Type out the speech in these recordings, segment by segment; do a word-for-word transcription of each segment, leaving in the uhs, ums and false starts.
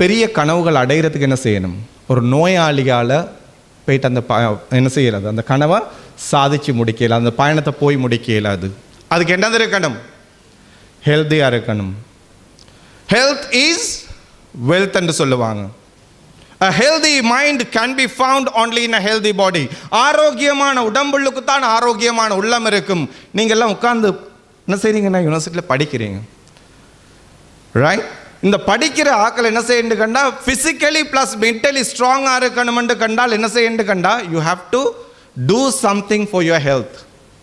பெரிய கனவுகள் அடைகிறதுக்கு என்ன செய்யணும்? ஒரு நோயாளியால் போயிட்டு அந்த ப என்ன செய்யலாது, அந்த கனவை சாதிச்சு முடிக்கல, அந்த பயணத்தை போய் முடிக்கல. அது அதுக்கு என்னது இருக்கணும்? ஹெல்த்தியாக இருக்கணும். ஹெல்த் இஸ் வெல்த் என்று சொல்லுவாங்க. A healthy mind can be found only in a healthy body. ஆரோக்கியமான உடம்புக்கு தான் ஆரோக்கியமான உள்ளம் இருக்கும். நீங்கள் எல்லாம் உட்கார்ந்து என்ன செய்றீங்கன்னா யூனிவர்சிட்டியில் படிக்கிறீங்க, ரைட்? இந்த படிக்கிற ஆக்கள் என்ன செய்யணும் கண்டா பிசிக்கலி பிளஸ் மென்டலி ஸ்ட்ராங்காக இருக்கணும்னு கண்டால் என்ன செய்யணும் கண்டா you have to do something for your health.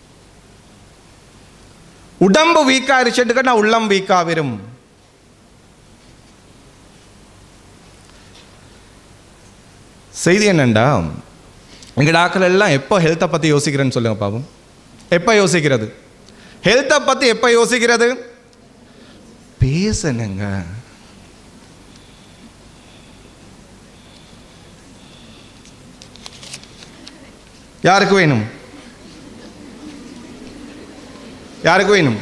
உடம்பு வீக்காக இருச்சுட்டு கண்டா உள்ளம் வீக்காவிரும். செய்தி என்னண்டா, எங்கள் ஆக்கள் எல்லாம் எப்போ ஹெல்த்தை பற்றி யோசிக்கிறேன்னு சொல்லுங்க பாப்போம். எப்போ யோசிக்கிறது? ஹெல்த்தை பற்றி எப்போ யோசிக்கிறது? பேசணுங்க. யாருக்கு வேணும்? யாருக்கு வேணும்?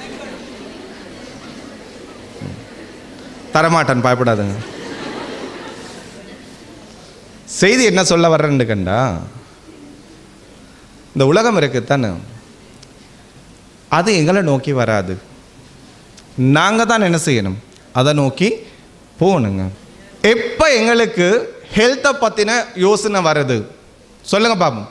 தரமாட்டான், பயப்படாதுங்க. செய்தி என்ன சொல்ல வர்றேன்னு கண்டா, இந்த உலகம் இருக்குத்தானே, அது எங்களை நோக்கி வராது. நாங்கள் தான் என்ன செய்யணும்? அதை நோக்கி போகணுங்க. எப்போ எங்களுக்கு ஹெல்த்தை பற்றின யோசனை வருது சொல்லுங்க பாப்போம்.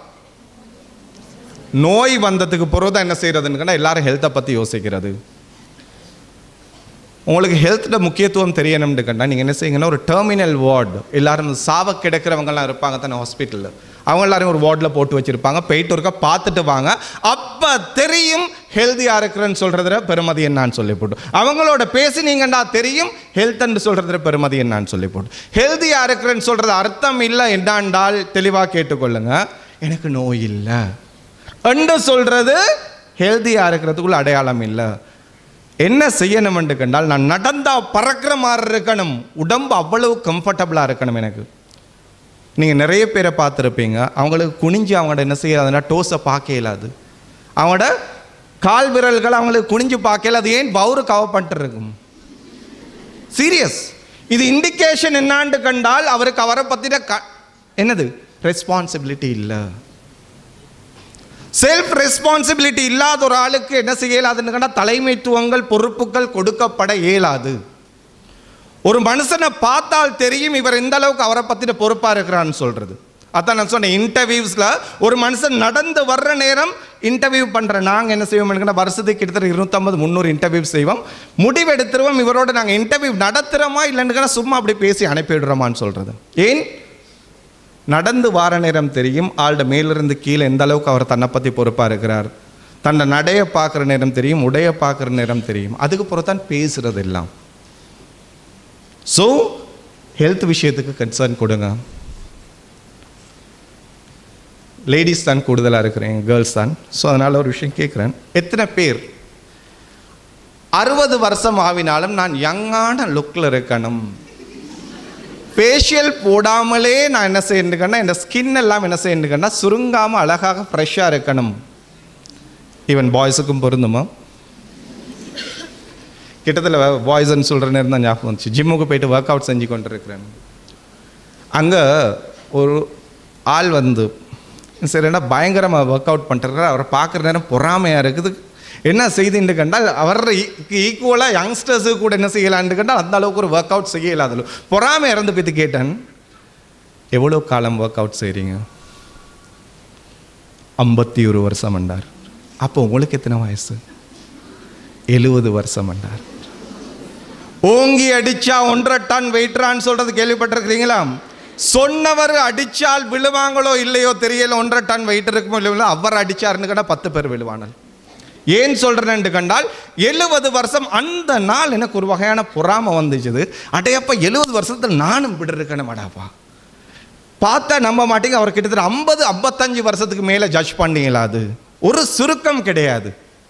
நோய் வந்ததுக்கு பிறகு தான் என்ன செய்யறதுன்னு கண்டா எல்லாரும் ஹெல்த்தை பற்றி யோசிக்கிறது. உங்களுக்கு ஹெல்த்தோட முக்கியத்துவம் தெரியணும்னு கண்டா நீங்கள் என்ன செய்யுங்கன்னா, ஒரு டெர்மினல் வார்டு, எல்லாரும் சாவ கிடக்கிறவங்கலாம் இருப்பாங்க தானே ஹாஸ்பிட்டலில், அவங்க எல்லாரும் ஒரு வார்டில் போட்டு வச்சுருப்பாங்க. போயிட்டு ஒருக்கா பார்த்துட்டு வாங்க, அப்போ தெரியும் ஹெல்த்தியாக இருக்கிறேன்னு சொல்கிறதுல பெருமதி என்னான்னு சொல்லி போட்டு. அவங்களோட பேசினீங்கண்டா தெரியும் ஹெல்த்ன்னு சொல்கிறதுல பெருமதி என்னான்னு சொல்லி போட்டு. ஹெல்த்தியாக இருக்கிறேன்னு சொல்கிறது அர்த்தம் இல்லை என்னாண்டால் தெளிவாக கேட்டுக்கொள்ளுங்க, எனக்கு நோய் இல்லை என்று சொல்கிறது ஹெல்த்தியாக இருக்கிறதுக்குள்ள அடையாளம் இல்லை. என்ன செய்யணும்னு கண்டால், நான் நடந்தா பறக்கிற மாதிரி இருக்கணும், உடம்பு அவ்வளவு கம்ஃபர்டபுளாக இருக்கணும் எனக்கு. நீங்கள் நிறைய பேரை பார்த்துருப்பீங்க, அவங்களுக்கு குனிஞ்சு அவங்களோட என்ன செய்யாதுன்னா டோஸை பார்க்க இயலாது, அவங்களோட கால் விரல்கள் அவங்களுக்கு குனிஞ்சு பார்க்க இயலாது. ஏன்? பவுரு கவர் பண்ணிட்டு இருக்கும். சீரியஸ். இது இண்டிகேஷன் என்னான்னு கண்டால் அவருக்கு அவரை பற்றின க என்னது ரெஸ்பான்சிபிலிட்டி இல்லை. செல்ஃப் ரெஸ்பான்சிபிலிட்டி இல்லாத ஒரு ஆளுக்கு என்ன செய்ய இயலாதுன்னு கண்டா தலைமைத்துவங்கள் பொறுப்புகள் கொடுக்கப்பட இயலாது. ஒரு மனுஷனை பார்த்தால் தெரியும் இவர் எந்த அளவுக்கு அவரை பற்றின பொறுப்பாக இருக்கிறான்னு சொல்கிறது. அதான் நான் சொன்னேன், இன்டர்வியூஸில் ஒரு மனுஷன் நடந்து வர்ற நேரம் இன்டர்வியூ பண்ணுற நாங்கள் என்ன செய்வோம், வருஷத்துக்கு கிட்டத்தட்ட இருநூற்றம்பது முந்நூறு இன்டர்வியூ செய்வோம். முடிவு எடுத்துருவோம், இவரோட நாங்கள் இன்டர்வியூ நடத்துகிறோமா இல்லைன்னு சும்மா அப்படி பேசி அனுப்பிவிடுறோமான்னு சொல்கிறது. ஏன்? நடந்து வார நேரம் தெரியும் ஆள்ட மேலிருந்து கீழே எந்த அளவுக்கு அவர் தன்னை பற்றி பொறுப்பாக இருக்கிறார். தன்னை நடைய பார்க்குற நேரம் தெரியும், உடைய பார்க்குற நேரம் தெரியும். அதுக்கு பிறகுதான் பேசுகிறது எல்லாம். ஸோ ஹெல்த் விஷயத்துக்கு கன்சர்ன் கொடுங்க. லேடிஸ் தான் கூடுதலாக இருக்கிறேன், கேர்ள்ஸ் தான். ஸோ அதனால் ஒரு விஷயம் கேட்குறேன், எத்தனை பேர் அறுபது வருஷம் ஆவினாலும் நான் யங்கான லுக்கில் இருக்கணும், ஃபேஷியல் போடாமலே நான் என்ன செய்யணுக்கன்னா இந்த ஸ்கின் எல்லாம் என்ன செய்யணுக்கன்னா சுருங்காமல் அழகாக ஃப்ரெஷ்ஷாக இருக்கணும். ஈவன் பாய்ஸுக்கும் பொருந்துமா? கிட்டத்தட்ட பாய்ஸ்ன்னு சொல்கிற நேரம் தான் ஞாபகம் வந்துச்சு. ஜிம்முக்கு போயிட்டு ஒர்க் அவுட் செஞ்சு கொண்டு இருக்கிறேன். அங்கே ஒரு ஆள் வந்து சரிடா பயங்கரமாக ஒர்க் அவுட் பண்ணிட்டுருக்கார். அவரை பார்க்குற நேரம் பொறாமையாக இருக்குது. என்ன செய்தின்னு கண்டால் அவருக்கு ஈக்குவலாக யங்ஸ்டர்ஸுக்கு கூட என்ன செய்யலான்னு கண்டால் அந்த அளவுக்கு ஒரு ஒர்க் அவுட் செய்ய இல்லாத பொறாமை இறந்து போய்த்து கேட்டேன், எவ்வளோ காலம் ஒர்க் அவுட் செய்கிறீங்க? ஐம்பத்தி ஒரு வருஷம் என்றார். அப்போ உங்களுக்கு எத்தனை வயசு? எழுபது வருஷம் என்றார். ஓங்கி அடிச்சா ஒன்றரை டன் வெயிட்ரான்னு சொல்றது கேள்விப்பட்டிருக்கிறீங்களா? சொன்னவர் அடிச்சால் விழுவாங்களோ இல்லையோ தெரியல, ஒன்றரை டன் வெயிட் இருக்குமோ இல்லையோ, அவர் அடிச்சாருன்னு கண்டா பத்து பேர் விழுவானல். ஏன் சொல்றேன்னு கண்டால் எழுபது வருஷம் அந்த நாள் எனக்கு ஒரு வகையான பொறாமை வந்துச்சுது. அடையப்பா எழுபது வருஷத்தில் நானும் விட இருக்கணும் அடாப்பா. பார்த்தா நம்ப மாட்டேங்க, அவர் கிட்டத்தட்ட ஐம்பது ஐம்பத்தஞ்சு வருஷத்துக்கு மேலே ஜட்ஜ் பண்ணிங்களா? அது ஒரு சுருக்கம் கிடையாது.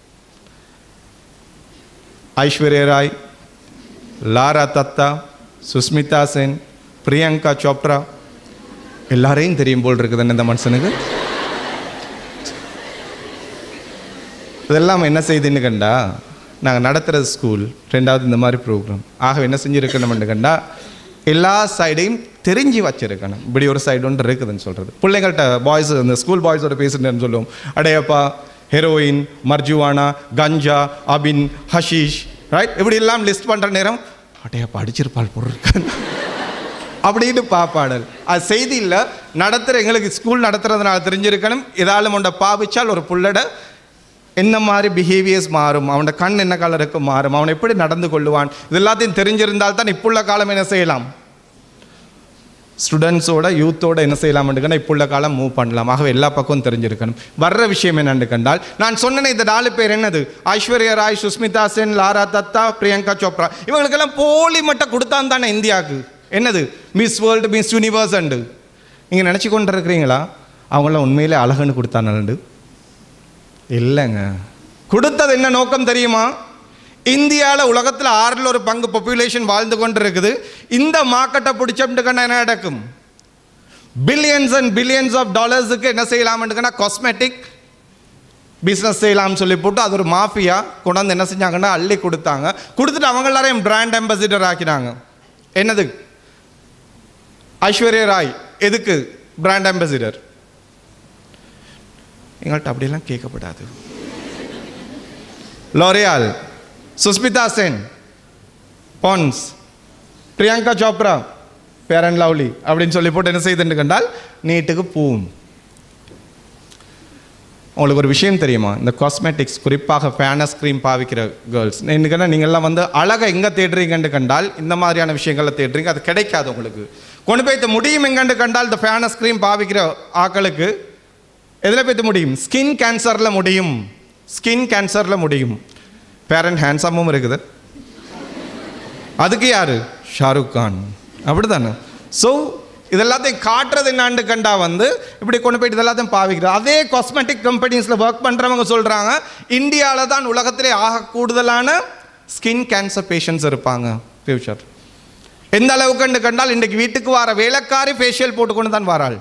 ஐஸ்வர்யா ராய், லாரா தத்தா, சுஸ்மிதா சென், பிரியங்கா சோப்ரா எல்லாரையும் தெரியும் போல் இருக்குதுன்னு இந்த மனுஷனுக்கு. இதெல்லாம் என்ன செய்துன்னு கண்டா, நாங்கள் நடத்துகிற ஸ்கூல் ரெண்டாவது இந்த மாதிரி ப்ரோக்ராம். ஆக என்ன செஞ்சுருக்கணும்னு கண்டா, எல்லா சைடையும் தெரிஞ்சு வச்சிருக்கணும். இப்படி ஒரு சைடு ஒன்று இருக்குதுன்னு சொல்கிறது. பிள்ளைங்கள்ட்ட பாய்ஸ் இந்த ஸ்கூல் பாய்ஸோட பேசுகிறேன்னு சொல்லுவோம். அடையப்பா ஹெரோயின், மர்ஜுவானா, கஞ்சா, அபின், ஹஷீஷ், ரைட், இப்படி எல்லாம் லிஸ்ட் பண்ணுற நேரம் அடையப்பா அடிச்சிருப்பாள் பொருட்கள் அப்படின்னு பாப்பாடல். அது செய்தி இல்லை, நடத்துகிற எங்களுக்கு ஸ்கூல் நடத்துறதுனால தெரிஞ்சிருக்கணும். ஏதாலும் உண்ட பாவிச்சால் ஒரு புள்ளட என்ன மாதிரி பிஹேவியர்ஸ் மாறும், அவனோட கண் என்ன கலருக்கு மாறும், அவன் எப்படி நடந்து கொள்ளுவான், இது எல்லாத்தையும் தெரிஞ்சிருந்தால் தான் இப்போ உள்ள காலம் என்ன செய்யலாம், ஸ்டூடெண்ட்ஸோட யூத்தோட என்ன செய்யலாம்னு இப்போ உள்ள காலம் மூவ் பண்ணலாம். ஆகவே எல்லா பக்கமும் தெரிஞ்சிருக்கணும். வர்ற விஷயம் என்னன்னு கண்டால், நான் சொன்னேன் இந்த நாலு பேர் என்னது, ஐஸ்வர்யா ராய், சுஸ்மிதா சென், லாரா தத்தா, பிரியங்கா சோப்ரா, இவங்களுக்கெல்லாம் போலி மட்டும் கொடுத்தான் தானே இந்தியாவுக்கு என்னது miss world, miss universe and. நீங்கள் நினச்சி கொண்டு இருக்கிறீங்களா அவங்களாம் உண்மையிலே அழகுன்னு கொடுத்தானு? இல்லைங்க. கொடுத்தது என்ன நோக்கம் தெரியுமா? இந்தியாவில் உலகத்தில் ஆறில் ஒரு பங்கு பாப்புலேஷன் வாழ்ந்து கொண்டு இருக்குது. இந்த மார்க்கெட்டை பிடிச்சோம்னுக்கன்னா என்ன நடக்கும்? பில்லியன்ஸ் அண்ட் பில்லியன்ஸ் ஆஃப் டாலர்ஸுக்கு என்ன செய்யலாம்னுக்கன்னா காஸ்மெட்டிக் பிஸ்னஸ் செய்யலாம்னு சொல்லி போட்டு அது ஒரு மாஃபியா கொண்டாந்து என்ன செஞ்சாங்கன்னா அள்ளி கொடுத்தாங்க. கொடுத்துட்டு அவங்க எல்லாரையும் பிராண்ட் அம்பாசிடர் ஆக்கினாங்க. என்னது? ஐஸ்வர்யா ராய் எதுக்கு பிராண்ட் அம்பாசிடர்? எங்கள்கிட்ட அப்படியெல்லாம் கேட்கப்படாது. L'Oreal, Sushmita Sen, Pond's, Priyanka Chopra, fair and lovely அப்படின்னு சொல்லி போட்டு என்ன செய்துன்னு கண்டால் நீட்டுக்கு பூவும். உங்களுக்கு ஒரு விஷயம் தெரியுமா? இந்த காஸ்மெட்டிக்ஸ் குறிப்பாக ஃபேனஸ் க்ரீம் பாவிக்கிற கேர்ள்ஸ் என்னன்னா நீங்கள்லாம் வந்து அழகை எங்கே தேடுறீங்கன்னு கண்டால் இந்த மாதிரியான விஷயங்களை தேடுறீங்க. அது கிடைக்காது உங்களுக்கு. கொண்டு போய்த்து முடியும் எங்கன்னு கண்டால் இந்த ஃபேனஸ் க்ரீம் பாவிக்கிற ஆக்களுக்கு எதில் போய்த்து முடியும்? ஸ்கின் கேன்சரில் முடியும். ஸ்கின் கேன்சரில் முடியும். ஃபேர் அண்ட் ஹேண்ட்ஸமும் இருக்குது. அதுக்கு யார்? ஷாருக் கான். அப்படி தானே? ஸோ இதெல்லாத்தையும் காட்டுறது என்னான்னு கண்டா வந்து இப்படி கொண்டு போயிட்டு இதெல்லாத்தையும் பாவிக்கிறது. அதே காஸ்மெட்டிக் கம்பெனிஸில் ஒர்க் பண்ணுறவங்க சொல்கிறாங்க இந்தியாவில் தான் உலகத்திலே ஆக கூடுதலான ஸ்கின் கேன்சர் பேஷண்ட்ஸ் இருப்பாங்க ஃபியூச்சர். எந்த அளவுக்குன்னு கண்டால் இன்றைக்கு வீட்டுக்கு வர வேலைக்காரி ஃபேஷியல் போட்டுக்கொண்டு தான் வராள்.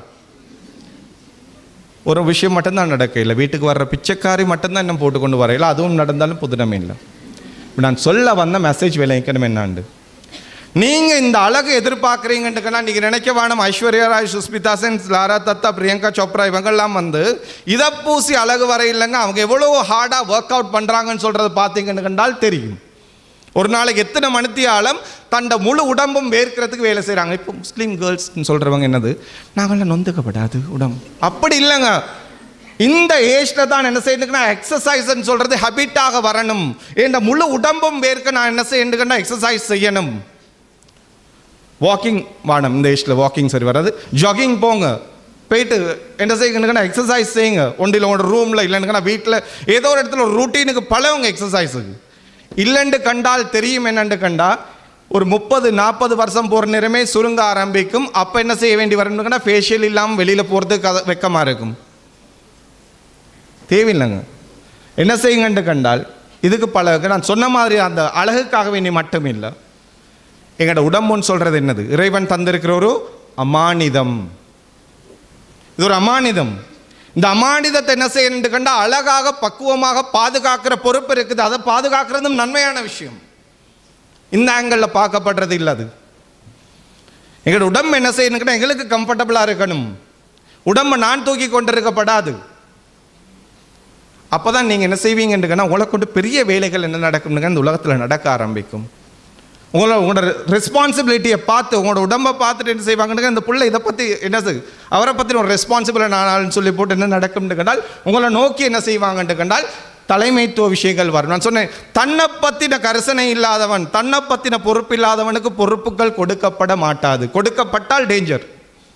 ஒரு விஷயம் மட்டும்தான் நடக்கையில், வீட்டுக்கு வர்ற பிச்சைக்காரி மட்டும்தான் இன்னும் போட்டுக்கொண்டு வரையில. அதுவும் நடந்தாலும் புதுனமே இல்லை. நான் சொல்ல வந்த மெசேஜ் விளைவிக்கணும் என்னாண்டு, நீங்கள் இந்த அழகு எதிர்பார்க்குறீங்கன்ட்டுக்கன்னா நீங்கள் நினைக்க வேணும் ஐஸ்வர்யா ராய், சுஸ்மிதா சென், லாரா தத்தா, பிரியங்கா சோப்ரா இவங்கெல்லாம் வந்து இதை பூசி அழகு வர இல்லைங்க. அவங்க எவ்வளோ ஹார்டாக ஒர்க் அவுட் பண்ணுறாங்கன்னு சொல்கிறது பார்த்தீங்கன்னு கண்டால் தெரியும். ஒரு நாளைக்கு எத்தனை மணித்தியாலம் தண்ட முழு உடம்பும் வேர்க்கிறதுக்கு வேலை செய்கிறாங்க. இப்போ முஸ்லீம் கேர்ள்ஸ்ன்னு சொல்கிறவங்க என்னது, நாங்களாம் நொந்துக்கப்படாது உடம்பு. அப்படி இல்லைங்க. இந்த ஏஜில் தான் என்ன செய்யணுக்குன்னா எக்ஸசைஸ்ன்னு சொல்கிறது ஹேபிட்டாக வரணும். இந்த முழு உடம்பும் வேர்க்க நான் என்ன செய்யணுக்குன்னா எக்ஸசைஸ் செய்யணும். வாக்கிங் வானம் இந்த ஏஜில் வாக்கிங் சரி வராது. ஜாகிங் போங்க, போயிட்டு என்ன செய்யுங்கன்னா எக்ஸசைஸ் செய்யுங்க. ஒன்றில் உங்களோட ரூமில் இல்லைன்னுக்கன்னா வீட்டில் ஏதோ ஒரு இடத்துல ஒரு ரூட்டீனுக்கு பழவங்க எக்ஸசைஸுக்கு. இல்லைன்னு கண்டால் தெரியும் என்னென்று கண்டா ஒரு முப்பது நாற்பது வருஷம் போகிற நேரமே சுருங்க ஆரம்பிக்கும். அப்போ என்ன செய்ய வேண்டி வரணும்னா ஃபேஷியல் இல்லாமல் வெளியில் போகிறதுக்கு கதை வெக்கமாக இருக்கும். தேவையில்லைங்க. என்ன செய்யுங்கன்னு கண்டால் இதுக்கு பழகு. நான் சொன்ன மாதிரி அந்த அழகுக்காக வேண்டி மட்டும் இல்லை, எங்களோட உடம்புன்னு சொல்கிறது என்னது, இறைவன் தந்திருக்கிற ஒரு அமானிதம். இது ஒரு அமானிதம். இந்த அமானிதத்தை என்ன செய்யணுன்னு கண்டா அழகாக பக்குவமாக பாதுகாக்கிற பொறுப்பு இருக்குது. அதை பாதுகாக்கிறதும் நன்மையான விஷயம். இந்த ஆங்கிளில் பார்க்கப்படுறது இல்லை. அது எங்களோட உடம்பு என்ன செய்யணுன்னா எங்களுக்கு கம்ஃபர்டபுளாக இருக்கணும். உடம்பை நான் தூக்கி கொண்டு இருக்கப்படாது. அப்போ தான் நீங்கள் என்ன செய்வீங்கன்னு உங்களை கொண்டு பெரிய வேலைகள் என்ன நடக்கும்னுங்க இந்த உலகத்தில் நடக்க ஆரம்பிக்கும். உங்களோட உங்களோட ரெஸ்பான்சிபிலிட்டியை பார்த்து உங்களோட உடம்பை பார்த்துட்டு என்ன செய்வாங்கன்னு இந்த பிள்ளை இதை பற்றி என்னது அவரை பற்றி ஒரு ரெஸ்பான்சிபிள் நானால்னு சொல்லி போட்டு என்ன நடக்கும்னு கண்டால் உங்களை நோக்கி என்ன செய்வாங்கன்னு கண்டால் தலைமைத்துவ விஷயங்கள் வரும். நான் சொன்னேன், தன்னை பற்றின கரிசனை இல்லாதவன், தன்னை பற்றின பொறுப்பு இல்லாதவனுக்கு பொறுப்புகள் கொடுக்கப்பட மாட்டாது. கொடுக்கப்பட்டால் டேஞ்சர்.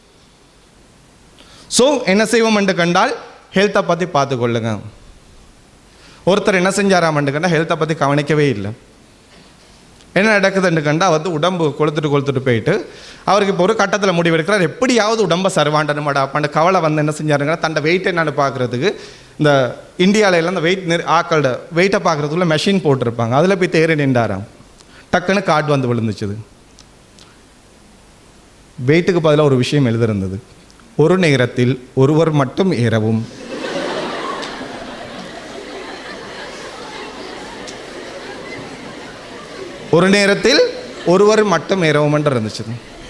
ஸோ என்ன செய்வோம் என்று கண்டால் ஹெல்த்தை பற்றி பார்த்துக்கொள்ளுங்க. ஒருத்தர் என்ன செஞ்சாராமன்று கண்டால் ஹெல்த்தை பற்றி கவனிக்கவே இல்லை. என்ன நடக்குதுன்னு கண்டா வந்து உடம்பு கொளுத்துட்டு கொளுத்துட்டு போயிட்டு அவருக்கு இப்போ ஒரு கட்டத்தில் முடிவெடுக்கிறார், எப்படியாவது உடம்பை சர்வாண்டனுமாடா அப்பாண்ட கவலை வந்து என்ன செஞ்சாருங்கன்னா தன்னோட வெயிட் என்னன்னு பார்க்குறதுக்கு இந்த இந்தியாவில எல்லாம் இந்த வெயிட் ஆக்களோட வெயிட்டை பார்க்குறதுக்குள்ள மெஷின் போட்டிருப்பாங்க. அதில் போய் தேறி நின்றாராம். டக்குன்னு கார்டு வந்து விழுந்துச்சுது. வெயிட்டுக்கு பதிலாக ஒரு விஷயம் எழுதிருந்தது, ஒரு நேரத்தில் ஒருவர் மட்டும் ஏறவும். ஒரு நேரத்தில் ஒருவர் மட்டும் ஏறவும் என்று இருந்துச்சு.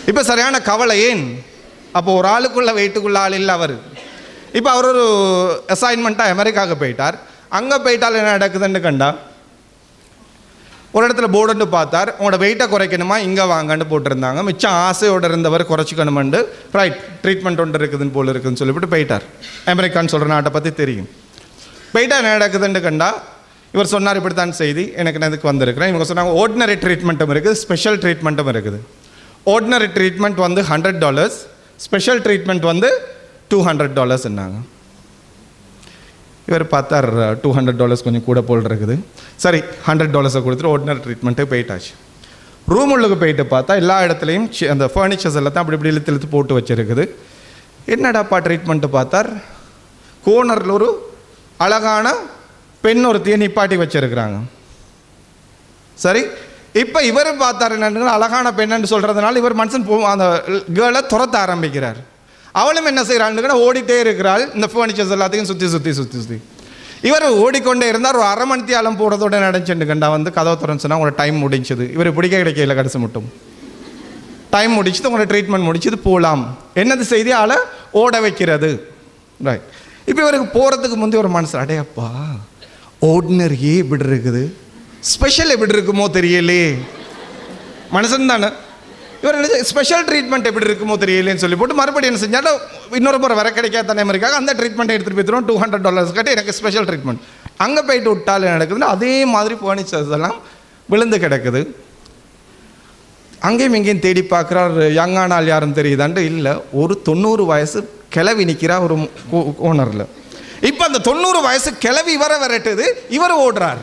இப்போ சரியான கவலை ஏன்? அப்போ ஒரு ஆளுக்குள்ள வெயிட்டுக்குள்ள ஆள் இல்லை அவர். இப்போ அவர் ஒரு அசைன்மெண்ட்டாக அமெரிக்காவுக்கு போயிட்டார். அங்கே போயிட்டால் என்ன நடக்குதுன்னு கண்டா ஒரு இடத்துல போர்டுன்னு பார்த்தார், உங்களோட வெயிட்டை குறைக்கணுமா இங்கே வாங்கன்னு போட்டிருந்தாங்க. மிச்சம் ஆசையோடு இருந்தவர் குறைச்சிக்கணுமெண்டு ரைட் ட்ரீட்மெண்ட் ஒன்று இருக்குதுன்னு போல் இருக்குதுன்னு சொல்லிவிட்டு போயிட்டார். அமெரிக்கான்னு சொல்கிற நாட்டை பற்றி தெரியும். போயிட்டா என்ன நடக்குதுன்னு கண்டா இவர் சொன்னார் இப்படித்தான் செய்தி, எனக்கு நான் இதுக்கு வந்திருக்கிறேன். இவங்க சொன்னாங்க ஆர்டினரி ட்ரீட்மெண்ட்டும் இருக்குது, ஸ்பெஷல் ட்ரீட்மெண்ட்டும் இருக்குது. ஆர்டினரி ட்ரீட்மெண்ட் வந்து ஹண்ட்ரட் டாலர்ஸ், ஸ்பெஷல் ட்ரீட்மெண்ட் வந்து டூ ஹண்ட்ரட் டாலர்ஸ்ன்னாங்க. இவர் பார்த்தார் டூ ஹண்ட்ரட் டாலர்ஸ் கொஞ்சம் கூட போல் இருக்குது. சரி ஹண்ட்ரட் டாலர்ஸை கொடுத்துட்டு ஆர்டினரி ட்ரீட்மெண்ட்டே போயிட்டாச்சு. ரூம் உள்ளுக்கு போயிட்டு பார்த்தா எல்லா இடத்துலையும் அந்த ஃபர்னிச்சர்ஸ் எல்லாத்தையும் அப்படி இப்படி இழுத்து இழுத்து போட்டு வச்சுருக்குது. என்னடாப்பா ட்ரீட்மெண்ட்டு பார்த்தார், கோனரில் ஒரு அழகான பெண் ஒருத்தையை நிப்பாட்டி வச்சுருக்குறாங்க. சரி இப்போ இவர் பார்த்தார் என்னன்னு அழகான பெண்ணுன்னு சொல்கிறதுனால இவர் மனுஷன் போ அந்த கேர்ளை துரத்த ஆரம்பிக்கிறார். அவளும் என்ன செய்கிறான்னு ஓடிட்டே இருக்கிறாள், இந்த ஃபர்னிச்சர்ஸ் எல்லாத்தையும் சுற்றி சுற்றி சுற்றி சுற்றி. இவர் ஓடிக்கொண்டே இருந்தார். ஒரு அரை மணி ஆலம் போகிறதோட நடந்துச்சுட்டு கண்டா வந்து கதவை திறந்து சொன்னால் உங்களோட டைம் முடிஞ்சது. இவர் பிடிக்க கிடைக்கல, கடைசி மட்டும் டைம் முடிச்சுது, உங்களோட ட்ரீட்மெண்ட் முடிச்சுது, போகலாம். என்னது செய்தி ஆளை ஓட வைக்கிறது. ரைட். இப்போ இவருக்கு போகிறதுக்கு முந்தைய ஒரு மனசு அடையப்பா ஆர்டினரியே இப்படி இருக்குது, ஸ்பெஷல் எப்படி இருக்குமோ தெரியலே, மனுஷன் தானே. இவர் என்ன ஸ்பெஷல் ட்ரீட்மெண்ட் எப்படி இருக்குமோ தெரியலேன்னு சொல்லி போட்டு மறுபடியும் என்ன செஞ்சாலும் இன்னொரு முறை வர கிடைக்காத அமெரிக்காக அந்த ட்ரீட்மெண்ட்டை எடுத்துகிட்டு போய்த்துருவோம். டூ ஹண்ட்ரட் டாலர்ஸ் கட்டி எனக்கு ஸ்பெஷல் ட்ரீட்மெண்ட். அங்கே போயிட்டு விட்டால் நடக்குதுன்னு அதே மாதிரி ஃபர்னிச்சர்ஸ் எல்லாம் விழுந்து கிடக்குது. அங்கேயும் இங்கேயும் தேடி பார்க்குறார், யங்கானால் யாரும் தெரியுதான்ட்டு. இல்லை, ஒரு தொண்ணூறு வயசு கிளவி நிற்கிறா ஒரு ஓனரில். இப்போ அந்த தொண்ணூறு வயசு கிளவி இவரை விரட்டுது, இவர் ஓடுறார்.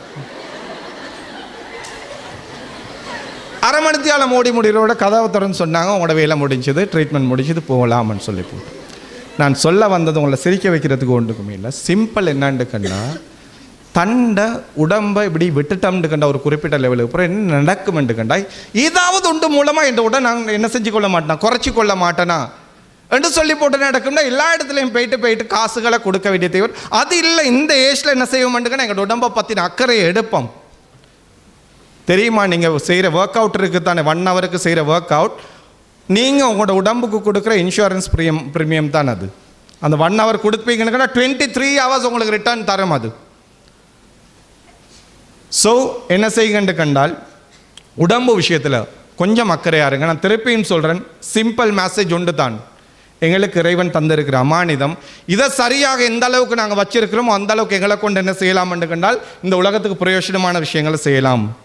அரை மணித்தியால் மோடி முடிகிறோட கதவை திறந்து சொன்னாங்க உங்களோட வேலை முடிஞ்சது, ட்ரீட்மெண்ட் முடிஞ்சது, போகலாம்னு சொல்லி போட்டு. நான் சொல்ல வந்தது உங்களை சிரிக்க வைக்கிறதுக்கு ஒன்றுக்குமே இல்லை. சிம்பிள் என்னான்னு கண்டா தண்டை உடம்பை இப்படி விட்டுட்டோம்னு கண்டா ஒரு குறிப்பிட்ட லெவலுக்கு அப்புறம் என்ன நடக்கும்னு கண்டா ஏதாவது ஒன்று மூலமாக இந்த உடனே நாங்கள் என்ன செஞ்சு கொள்ள மாட்டேனா, குறைச்சி கொள்ள மாட்டேனா என்று சொல்லி போட்டு நடக்கும்னா எல்லா இடத்துலையும் போயிட்டு போயிட்டு காசுகளை கொடுக்க வேண்டிய தேவை. அது இல்லை, இந்த ஏஜில் என்ன செய்வோம்னுக்கன்னா எங்கள் உடம்பை பற்றின அக்கறையை எடுப்போம். தெரியுமா, நீங்கள் செய்கிற ஒர்க் அவுட் இருக்குது தானே, ஒன் ஹவருக்கு செய்கிற ஒர்க் அவுட் நீங்கள் உங்களோட உடம்புக்கு கொடுக்குற இன்சூரன்ஸ் ப்ரீமியம் ப்ரீமியம் தான் அது. அந்த ஒன் ஹவர் கொடுப்பீங்கன்னா டுவெண்ட்டி த்ரீ ஹவர்ஸ் உங்களுக்கு ரிட்டர்ன் தரும் அது. ஸோ என்ன செய்யுங்கன்னு கண்டால் உடம்பு விஷயத்தில் கொஞ்சம் அக்கறையாக இருங்க. நான் திருப்பியும் சொல்கிறேன், சிம்பிள் மெசேஜ் ஒன்று தான். எங்களுக்கு இறைவன் தந்திருக்கிற அமானிதம், இதை சரியாக எந்த அளவுக்கு நாங்கள் வச்சிருக்கிறோமோ அந்த அளவுக்கு எங்களை கொண்டு என்ன செய்யலாம்னு கண்டால் இந்த உலகத்துக்கு பிரயோஜனமான விஷயங்களை செய்யலாம்.